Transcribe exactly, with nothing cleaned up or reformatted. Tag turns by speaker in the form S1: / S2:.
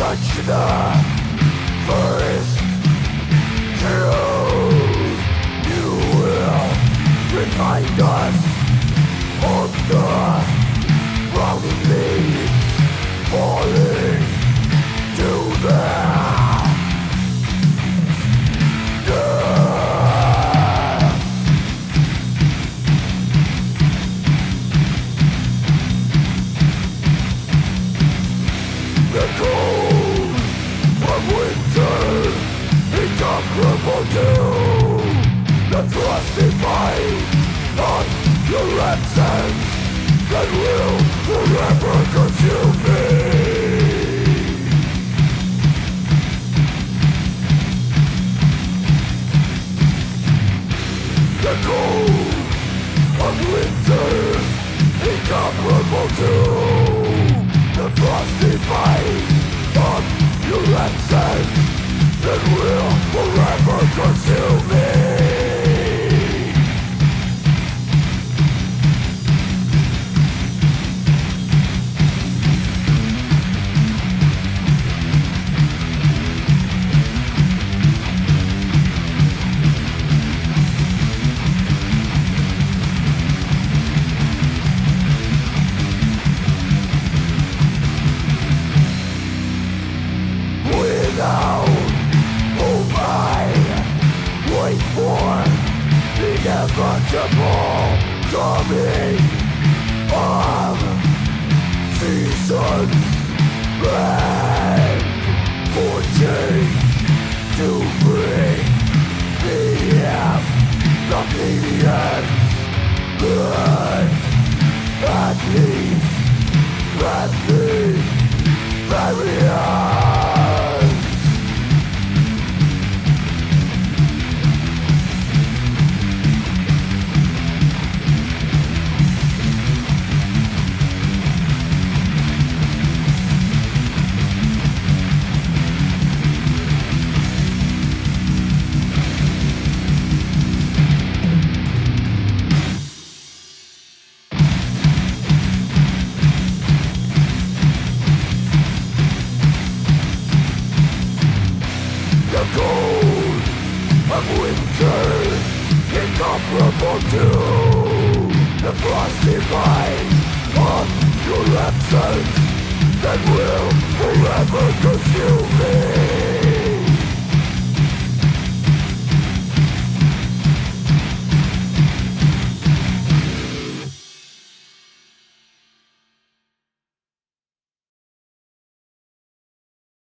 S1: touch the first truth. You will remind us of the broken leaves falling to the death. The cold of winter, incomparable to the frosty bite of your absence that will forever consume me. The cold of winter, incomparable to the frosty bite of your absence that will forever consume me. Without hope I wait for the inevitable coming of seasons and for change to bring me up the median good. At least let me bury us. The cold of winter, incomparable to the frosty bite of your absence that will forever consume